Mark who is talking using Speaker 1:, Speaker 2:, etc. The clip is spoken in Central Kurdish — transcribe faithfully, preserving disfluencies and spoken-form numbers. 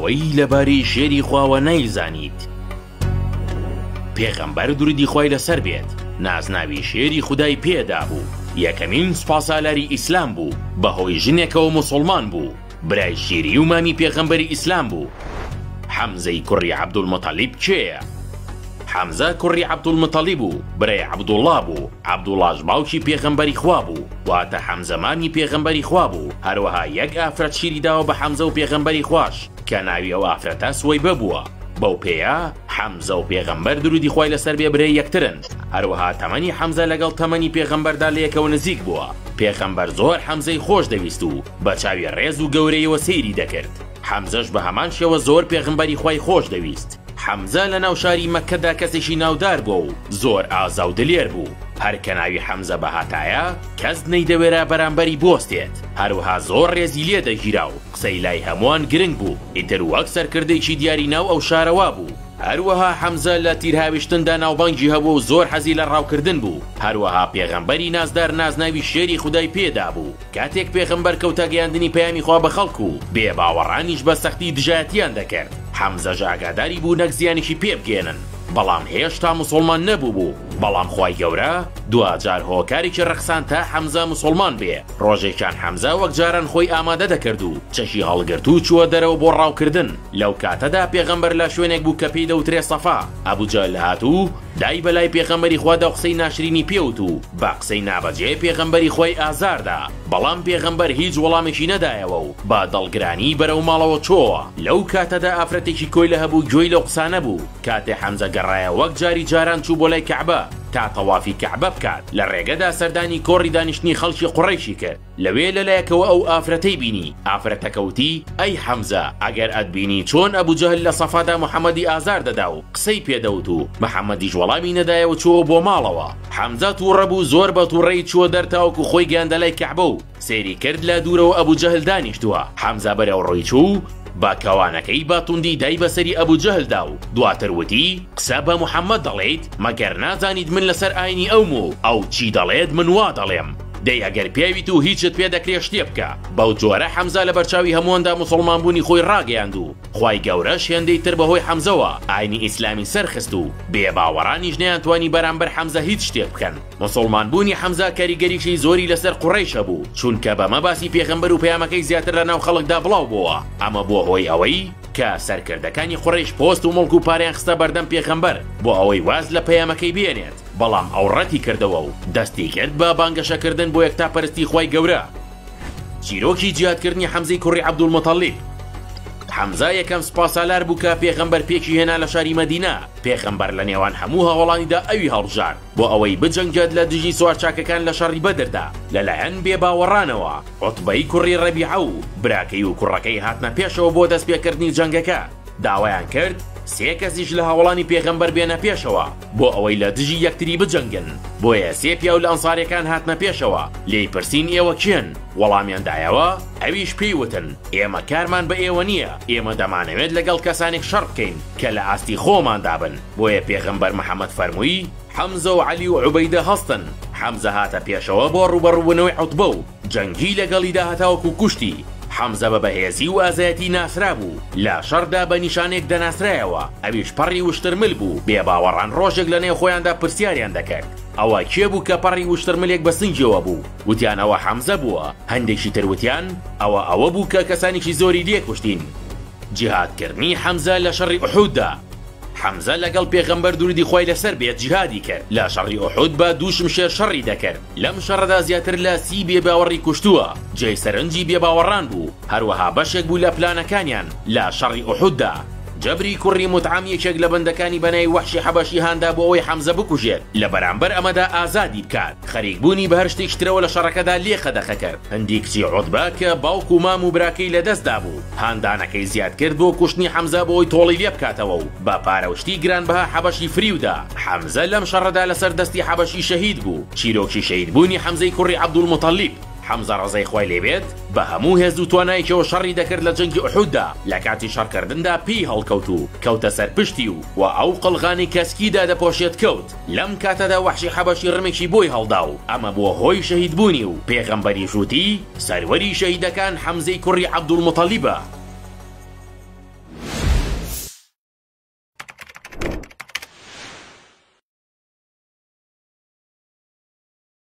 Speaker 1: ئەوەی لەبارەی شێری خواوە نەیزانیت. پێغەمبەر درودی خوای لەسەر بێت نازناوی شێری خودای پێدا بوو. یەکەمین سوپاسالاری ئیسلام بوو، بەهۆی ژنێکەوە موسڵمان بوو، برای شیری و مامی پێغەمبەری ئیسلام بوو. حەمزەی کوڕی عەبدولمەتەلیب کێیە؟ حەمزە کوڕی عەبدولمەتەلیب بوو، برای عەبدوڵڵا بوو. عەبدوڵڵاش باوکی پێغەمبەری خوا بوو، واتە حەمزە مامی پێغەمبەری خوا بوو. هەروەها یەک ئافرەت شیری داوە بە حەمزە و پێغەمبەری خواشە کە ناوی ئەو ئافرەتە سوەیبە بووە. بەو پێیە حەمزە و پێغەمبەر درودی خوای لەسەر بێ برای یەکترن. هەروەها تەمەنی حەمزە لەگەڵ تەمەنی پێغەمبەردا لە یەکەوە نزیک بووە. پێغەمبەر زۆر حەمزەی خۆش دەویست و بە چاوی ڕێز و گەورەیەوە سەیری دەکرد. حەمزەش بە هەمان شێوە زۆر پێغەمبەری خوای خۆش دەویست. حەمزە لە ناو شاری مەککەدا کەسێکی ناودار بووە و زۆر ئازا و دلێر بوو. هەر کە ناوی حەمزە بەهاتایە کەس نەیدەوێرە بەرامبەری بۆستێت. هەروەها زۆر ڕێزی لێ دەگیرا و قسەی لای هەمووان گرنگ بوو، ئیتر وەک سەرکردێکی دیاری ناو ئەو شارەوە بوو. هەروەها حەمزە لە تیرهاویشتندا ناوبانگی هەبوو و زۆر حەزی لە ڕاوکردن بوو. هەروەها پێغەمبەری نازدار نازناوی شێری خودای پێدا بوو. کاتێک پێغەمبەر کەوتە گەیاندنی پەیامی خوا بە خەڵک و بێباوەڕانیش بە سەختی دژایەتیان دەکرد. حەمزەش ئاگاداری بوو نەک زیانێکی پێ بگێنن، بەڵام هێشتا موسڵمان نەبوو بوو. بەڵام خوای گەورە دوجار هۆکارێکی ڕەخسان تا حەمزە موسڵمان بێ. ڕۆژێکان حەمزە وەک جاران خۆی ئامادە دەکرد و چەشی هەڵگرت و چووە دەرەوە بۆ ڕاوکردن. لەو کاتەدا پێغەمبەر لە شوێنێک بوو کە پێی دەوترێ سەفا. ئەبوجەهل هاتوو دای بەلای پێغەمبەری خوادا و قسەی ناشرینی پێوت و بە قسەی نابەجێ پێغەمبەری خۆی ئازاردا. بەڵام پێغەمبەر هیچ وەڵامێکی نەدایەوە و با دڵگرانی بەرەو ماڵەوە چۆوە. لەو کاتەدا ئافرەتێکی کۆی لە هەبوو گوێی لەو قسانە بوو. کاتێ حەمزە گەڕایە وەک جاری جاران چوو بۆ لای کەعبە تا تەوافی کەعبە بکات. لە ڕێگەدا سەردانی کۆڕی دانیشتنی خەڵکی قوڕەیشی کرد. لەوێ لەلایەکەوە ئەو ئافرەتەی بینی. ئافرەتەکەوتی ئەی حەمزە، ئەگەر ئەتبینی چۆن ئەبوجەهل لە سەفادا محەممەدی ئازار دەدا و قسەی پێدەوت و محەممەدیش وەڵامی نەدایەوە چووە بۆ ماڵەوە. حەمزە تووڕە بوو، زۆر بە تووڕەی چووە دەرتاوەکو خۆی گەیاندە لای کەعبە و سەیری کرد لە دوورەوە ئەبوجەهل دانیشتووە. حەمزە بەرەو ڕووی چوو با کەوانەکەی باتوندی دای بەسەری ئەبوجەهلدا و دواتر وتی قسە بە محەممەد دەڵێیت؟ مەگەر نازانیت من لەسەر ئاینی ئەوم و ئەو چی دەڵێت من وا دەڵێم. دەی ئەگەر پێویت و هیچت پێ دەکرێ شتێ بکە. بەو جۆرە حەمزە لە بەرچاوی هەموواندا موسڵمان بوونی خۆی ڕاگەیاند و خوای گەورەش هێندەی تر بەهۆی حەمزەوە ئاینی ئیسلامی سەرخست و بێباوەڕانیش نەیانتوانی بەرامبەر حەمزە هیچ شتێک بکەن. موسڵمان بوونی حەمزە کاریگەریشی زۆری لەسەر قوڕەیشە بوو، چونکە بەمە باسی پێغەمبەر و پەیامەکەی زیاتر لە ناو خەڵکدا بڵاو بووە. ئەمە بۆ هۆی ئەوەی کە سەرکردەکانی قوڕەیش پۆست و مڵک و پاریان خستە بەردەم پێغەمبەر بۆ ئەوەی واز لە پەیامەکەی بێنێت. بەڵام ئەو ڕەتی کردەوە و دەستی کرد بە بانگەشەکردن بۆ یەکتاپەرستی خوای گەورە. چیرۆکی جیهادکردنی حەمزەی کوڕی عەبدولمەتەلیب. حەمزە یەکەم سوپاسالار بوو کە پێغەمبەر پێکی هێنا لە شاری مەدینە. پێغەمبەر لە نێوان هەموو هەوڵانیدا ئەوی هەڵبژار بۆ ئەوەی بجەنگێت لە دژی سوارچاکەکان لە شەڕی بەدردا. لەلایەن بێباوەڕانەوە عوتبەی کوڕی ڕەبیعە و براکەی و کوڕەکەی هاتنە پێشەوە بۆ دەستپێکردنی جەنگەکە. داوایان کرد سێ کەسیش لە هەوڵانی پێغەمبەر بێنە پێشەوە بۆ ئەوەی لە دژی یەکتری بجەنگن. بۆیە سێ پیا و لە ئەنساریەکان هاتنە پێشەوە. لێی پرسین ئێوە کێن؟ وەڵامیان دایەوە ئەویش پێی وتن ئێمە کارمان بە ئێوە نییە، ئێمە دەمانەوێت لەگەڵ کەسانێک شەڕ بکەین کە لە ئاستی خۆماندا بن. بۆیە پێغەمبەر محەممەد فەرمووی حەمزە و عەلی و عوبەیدە هەستن. حەمزە هاتە پێشەوە بۆ ڕوبەڕووبوونەوەی عوتبە و جەنگی لەگەڵیدا هەتاوەکو کوشتی. حەمزە بە بەهێزی و ئازایەتی ناسرا بوو، لە شەڕدا بە نیشانێک دەناسرایەوە. ئەویش پەڕی وشترمل بوو. بێباوەڕان ڕۆژێک لە نێو خۆیاندا پرسیاریان دەکرد ئەوە کێ بوو کە پەڕی وشترملێک بە سنجەوە بوو؟ وتیان ئەوە حەمزە بووە. هەندێکی تر وتیان ئەوە ئەوە بوو کە کەسانێکی زۆری لێ کوشتین. جیهادکردنی حەمزە لە شەڕی ئوحوددا. حەمزە لەگەڵ پێغەمبەر درودی خوای لەسەر بێت جیهادی کرد. لە شەڕی ئوحود بە دوو شمشێر شەڕی دەکرد. لەم شەڕەدا زیاتر لە سی بێباوەڕی کوشتووە. جێی سەرنجی بێباوەڕان بوو. هەروەها بەشێک بوو لە پلانەکانیان لە شەڕی ئوحوددا. جەبری کوڕی متعام یەکێک لە بەندەکانی بەنای وەحشی حەبەشی هاندا بۆ ئەوەی حەمزە بکوژێت لە بەرامبەر ئەمەدا ئازادی بکات. خەریکبوونی بە هەر شتێک ترەوە لە شەڕەکەدا لێ خەدەخە کرد. هەندی کچی عوتبە کە باوکو و مام و براکەی لەدەستدا بوو هاندانەکەی زیاد کرد بۆ کوشتنی حەمزە بۆی تۆڵی لێ بکاتەوە و بە پارەوشتی گرانبەها حەبەشی فریودا. حەمزە لەم شەڕەدا لەسەر دەستی حەبەشی شەهید بوو. چیرۆکی شەهیدبوونی حەمزەی کوڕی عەبدولمەتەلیب. حەمزە ڕزای خوای لێبێت بە هەموو هێز و توانایەکەوە شەڕی دەکرد لە جەنگی ئوحوددا. لە کاتی شەڕکردندا پێی هەڵکەوت و کەوتە سەرپشتی و و ئەو قەڵغانی کەسکیدا دەپۆشێت کەوت. لەم کاتەدا وەحشی حەبەشی ڕمێکی بۆی هەڵدا و ئەمە بۆ هۆی شەهیدبوونی و پێغەمبەری ژووتی سەروەری شەهیدەکان حەمزەی کوڕی عەبدولمەتەلیبە.